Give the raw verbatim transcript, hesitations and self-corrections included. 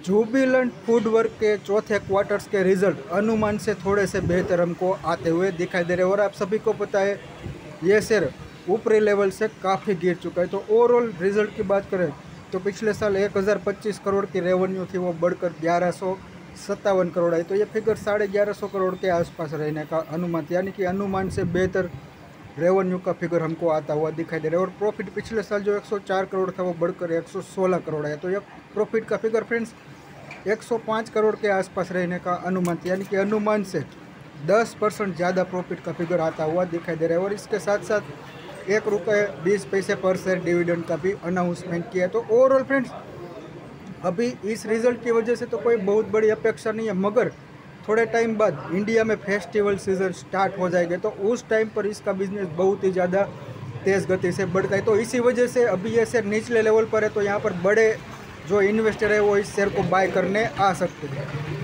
Jubilant foodwork के चौथे quarters के रिजल्ट अनुमान से थोड़े से बेहतर हमको आते हुए दिखाई दे रहे हैं और आप सभी को पता है ये शेयर ऊपरी लेवल से काफ़ी गिर चुका है। तो ओवरऑल रिजल्ट की बात करें तो पिछले साल एक हज़ार पच्चीस करोड़ की रेवेन्यू थी, वो बढ़कर ग्यारह सौ सत्तावन करोड़ आई। तो ये फिगर साढ़े ग्यारह सौ करोड़ के आसपास रहने का अनुमान, यानी कि अनुमान से बेहतर रेवेन्यू का फिगर हमको आता हुआ दिखाई दे रहा है। और प्रॉफिट पिछले साल जो एक सौ चार करोड़ था वो बढ़कर एक सौ सोलह करोड़ है। तो ये प्रॉफिट का फिगर फ्रेंड्स एक सौ पाँच करोड़ के आसपास रहने का अनुमान, यानी कि अनुमान से दस परसेंट ज़्यादा प्रॉफिट का फिगर आता हुआ दिखाई दे रहा है। और इसके साथ साथ एक रुपये बीस पैसे पर शेयर डिविडेंड का भी अनाउंसमेंट किया है। तो ओवरऑल फ्रेंड्स अभी इस रिज़ल्ट की वजह से तो कोई बहुत बड़ी अपेक्षा नहीं है, मगर थोड़े टाइम बाद इंडिया में फेस्टिवल सीजन स्टार्ट हो जाएगा तो उस टाइम पर इसका बिजनेस बहुत ही ज़्यादा तेज़ गति से बढ़ता है। तो इसी वजह से अभी ये शेयर निचले लेवल पर है, तो यहाँ पर बड़े जो इन्वेस्टर है वो इस शेयर को बाय करने आ सकते हैं।